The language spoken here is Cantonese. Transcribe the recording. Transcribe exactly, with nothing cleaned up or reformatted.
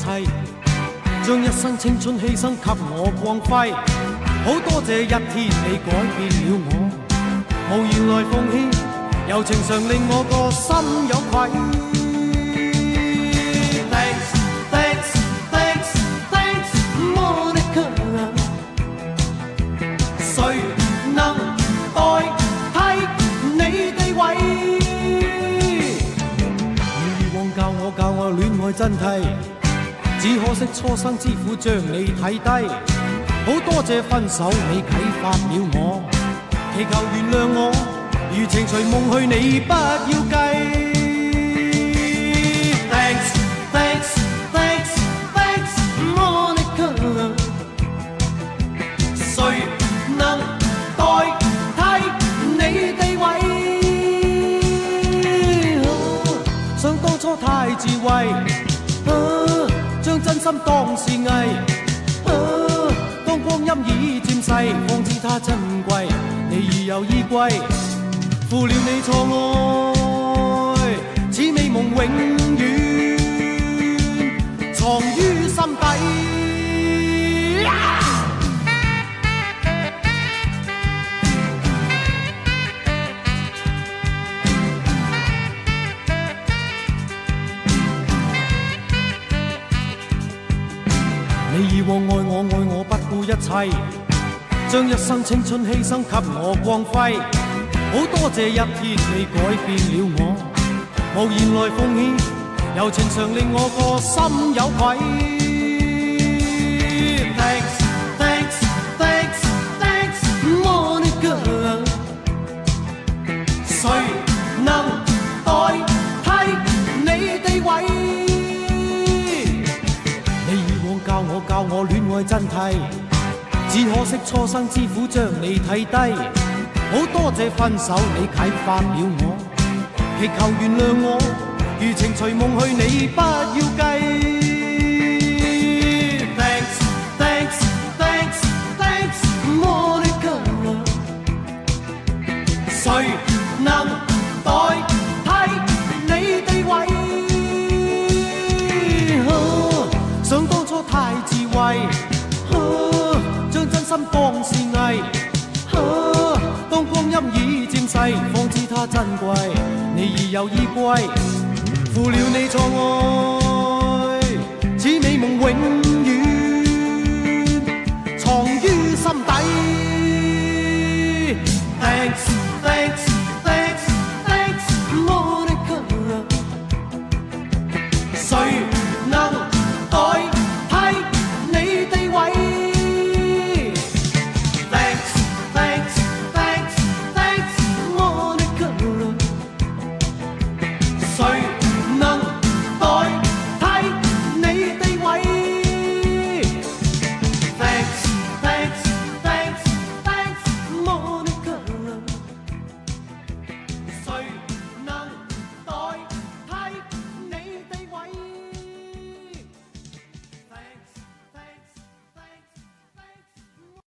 切，將一生青春犧牲給我光輝。好多謝一天你改變了我，無言來奉獻，柔情常令我個心有愧。Thanks, thanks, thanks, thanks, Monica。誰能代替你地位？以往教我教我戀愛真諦，只可惜初生之苦將你睇低。好多謝分手你啟發了我，祈求原諒我，如情隨夢去你不要計。Thanks, thanks, thanks, thanks, Monica。誰能代替你地位？啊、想當初太自衛，啊、將真心當是藝。啊光陰已漸逝，方知它珍貴，你已有依歸，負了你錯愛，此美夢永遠藏於心底。你以往愛我愛我不顧一切，將一生青春犧牲給我光輝。好多謝一天你改變了我，無言來奉獻，柔情常令我個心有愧。Thanks, thanks, thanks, thanks, Monica。誰能代替你地位？教我教我戀愛真諦，只可惜初生之苦將你睇低。好多謝分手你啟發了我，祈求原諒我，如情隨夢去你不要計。Thanks, thanks, thanks, thanks, Monica。誰能代替你地位？想當初太自衛，啊、將真心當是藝。啊、當光陰已漸逝，方知它珍貴，你已有依歸，負了你錯愛，此美夢永